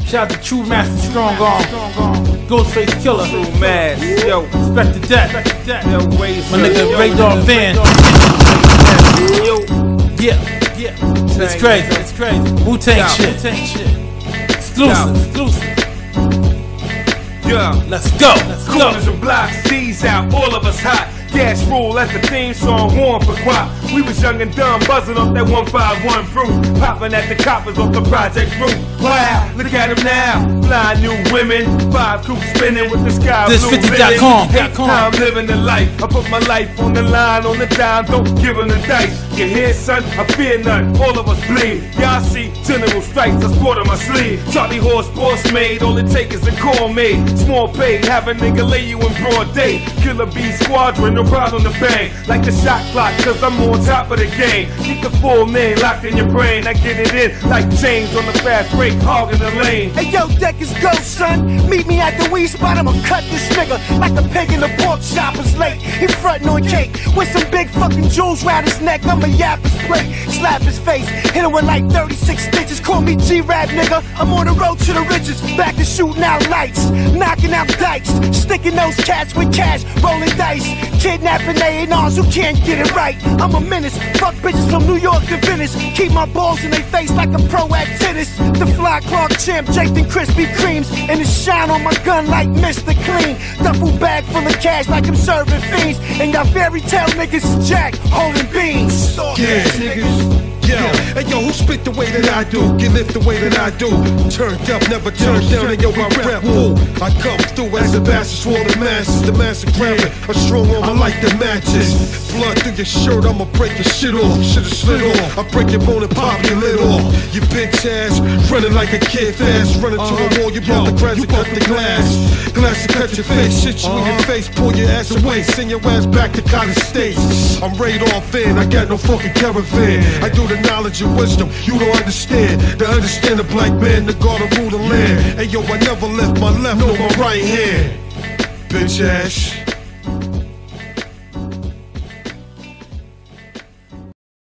Shout out to True Master Strong Arm, Ghostface Killer, True Mass, yo, Respect the Death, yo, Razor, my nigga Radar Van. Yeah. It's crazy. Wu-Tang shit. Exclusive. Yeah, let's go. Corners and blocks, D's out, all of us hot. Gas rule, that's the theme song, warm for guap. We was young and dumb, buzzing off that 151 fruit, popping at the coppers off the project roof. Wow, look at them now, blind new women, 5 coops spinning with the sky blue. This50.com. I'm living the life. I put my life on the line, on the dime, don't give them the dice. You hear, son? I fear none, all of us bleed. Y'all see, general strikes, I sport on my sleeve. Charlie Horse, boss made, all it take is a call made. Small pay, have a nigga lay you in broad day. Killer B squadron, no problem to bang. Like the shot clock, cause I'm on top of the game. Keep the full name locked in your brain. I get it in like James on the fast break, hogging the lane. Hey yo, deck is go, son. Meet me at the weed spot, I'ma cut this nigga like a pig in the pork chop is late. He frontin' on cake with some big fucking jewels round his neck. I'ma yap his plate, slap his face, hit him with like 36 stitches. Call me G-Rap, nigga. I'm on the road to the riches, back to shooting out lights, knocking out dikes, sticking those cats with cash, rolling dice, kidnapping A&Rs who can't get it right. I'm a menace, fuck bitches from New York to Venice. Keep my balls in their face like a pro at tennis. The fly Clark champ, draped in Krispy Kremes, and the shine on my gun like Mr. Clean. Duffel bag full of cash like I'm serving fiends, and y'all fairy tale niggas is Jack holding beans. Yeah, niggas. Yo, hey yo, who spit the way that I do? Get lit the way that I do. Turned up, never turned down, and yo, I rap woo. I come through as a bastard, swore the masses. The master grabbing a strong arm, I like the matches. Blood through your shirt, I'ma break your shit off. Should've slid off, I break your bone and pop your lid off. You bitch ass, running like a kid fast. Running to a wall, you brought the grass and cut the glass. Glass to cut your face, shit you in your face. Pull your ass away, send your ass back to Cotton States. I'm radar fan, I got no fucking caravan. I do the knowledge and wisdom you don't understand. To understand the black man, the God of rule the land. Hey yo, I never left my left nor my right hand. Bitch ass.